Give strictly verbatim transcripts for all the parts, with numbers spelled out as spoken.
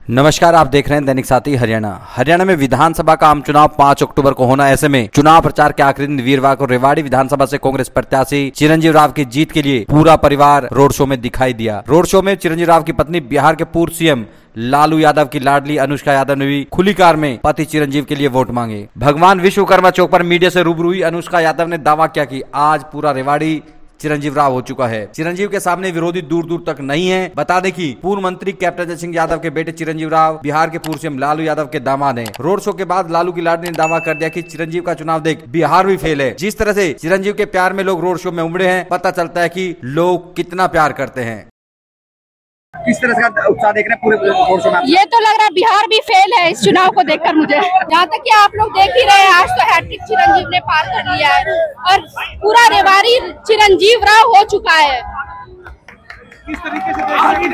नमस्कार, आप देख रहे हैं दैनिक साथी हरियाणा। हरियाणा में विधानसभा का आम चुनाव पाँच अक्टूबर को होना, ऐसे में चुनाव प्रचार के आखिरी दिन वीरवार को रेवाड़ी विधानसभा से कांग्रेस प्रत्याशी चिरंजीव राव की जीत के लिए पूरा परिवार रोड शो में दिखाई दिया। रोड शो में चिरंजीव राव की पत्नी बिहार के पूर्व सीएम लालू यादव की लाडली अनुष्का यादव ने भी खुली कार में पति चिरंजीव के लिए वोट मांगे। भगवान विश्वकर्मा चौक पर मीडिया से रूबरू हुई अनुष्का यादव ने दावा किया कि आज पूरा रेवाड़ी चिरंजीव राव हो चुका है। चिरंजीव के सामने विरोधी दूर दूर तक नहीं है। बता दें कि पूर्व मंत्री कैप्टन अजय सिंह यादव के बेटे चिरंजीव राव बिहार के पूर्व सीएम लालू यादव के दामाद हैं। रोड शो के बाद लालू की लाडली ने दावा कर दिया कि चिरंजीव का चुनाव देख बिहार भी फेल है। जिस तरह से चिरंजीव के प्यार में लोग रोड शो में उमड़े हैं, पता चलता है कि लोग कितना प्यार करते हैं। किस तरह का उत्साह देख रहे हैं पूरे रोड शो में? ये तो लग रहा है बिहार भी फेल है इस चुनाव को देखकर मुझे। जहाँ तक कि आप लोग देख ही रहे हैं, आज तो हैट्रिक चिरंजीव ने पार कर लिया है और पूरा रेवाड़ी चिरंजीव राव हो चुका है। किस तरीके से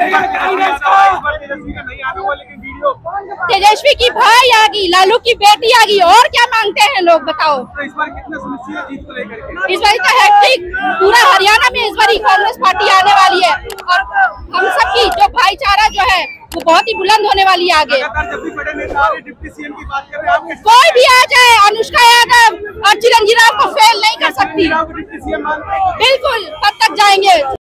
तेजस्वी की भाई आ गई, लालू की बेटी आ गई, और क्या मांगते हैं लोग बताओ। तो इस बार कितना सुनिश्चित है जीत को लेकर के? इस बार तो हैट्रिक पूरा हरियाणा में इस बार कांग्रेस पार्टी आने वाली है और हम सबकी जो भाईचारा जो है वो बहुत ही बुलंद होने वाली है आगे। जब भी बड़े नेता डिप्टी सीएम की बात कर रहे हैं, कोई भी आ जाए, अनुष्का यादव और चिरंजीव राव को फेल नहीं कर सकती। डिप्टी सीएम मानते हैं? बिल्कुल, तब तक जाएंगे।